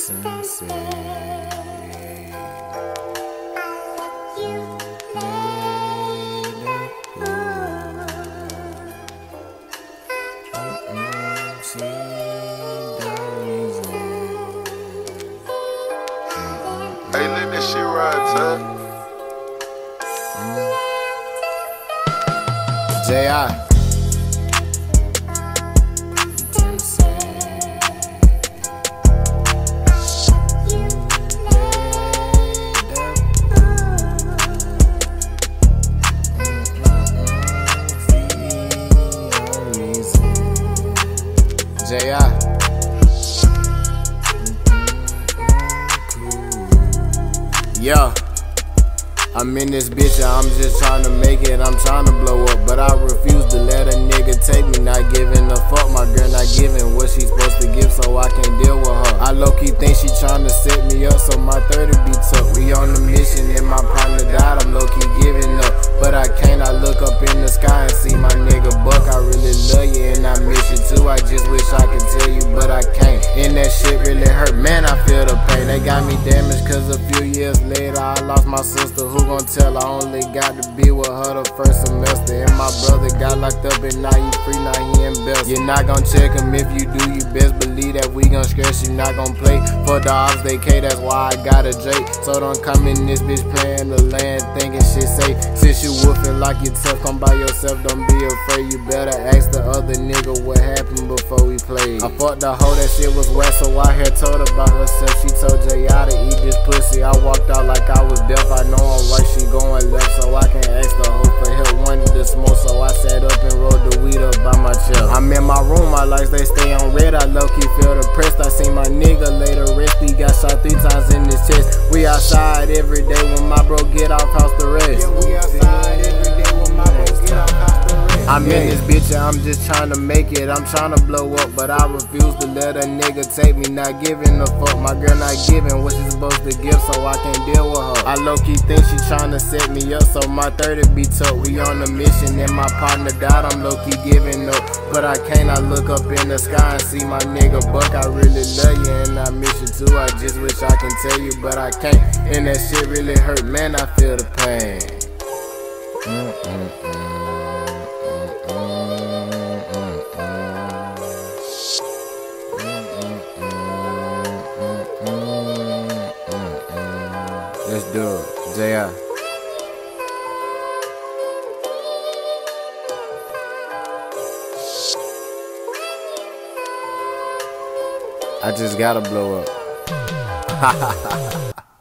Sensei. Hey, let that shit ride, son. J.I. J.I. Yeah, I'm in this bitch and I'm just trying to make it, I'm trying to blow up. But I refuse to let a nigga take me, not giving a fuck. My girl not giving what she supposed to give, so I can't deal with her. I low-key think she trying to set me up, so my 30 be tough. We on the mission and my partner died, I'm low-key giving up. But I can't, I look up in the sky and see my nigga Buck. I really love you and I miss you too, I just wish I could tell you, but I can't. And that shit really hurt, man, I feel the pain. They got me damaged cause a few years later I lost my sister. Who gon' tell? I only got to be with her the first semester. And my brother got locked up and now he free, now he in best. You're not gon' check him, if you do you best believe that we gon' scratch. You not gon' play for the odds they K, that's why I got a J. So don't come in this bitch playing the land thinking shit safe. Since you woofing like you tough, come by yourself, don't be afraid. You better ask the other nigga what happened before we played. I fucked the hoe, that shit was wet, so I had told her about herself. She told J.I. to eat this pussy. I walked out like I was deaf, I know I'm right, she going left, so I can't ask the hoe for help. Wanted to smoke, so I sat up and rolled the weed up by my chest. I'm in my room, my lights they stay on red, I low-key feel depressed. I seen my nigga lay to rest, he got shot 3 times in his chest. We outside every day when my bro get off house arrest. Yeah, we outside every day when my bro get off house arrest. I'm in this bitch and I'm just trying to make it, I'm trying to blow up, but I refuse to let a nigga take me, not giving a fuck. My girl not giving what she supposed to give, so I can't deal with her. I low-key think she trying to set me up, so my 30 be tough. We on a mission and my partner died, I'm low-key giving up. But I can't, I look up in the sky and see my nigga Buck. I really love you and I miss you too, I just wish I can tell you, but I can't. And that shit really hurt, man, I feel the pain. Let's do it, J.I. I just gotta blow up.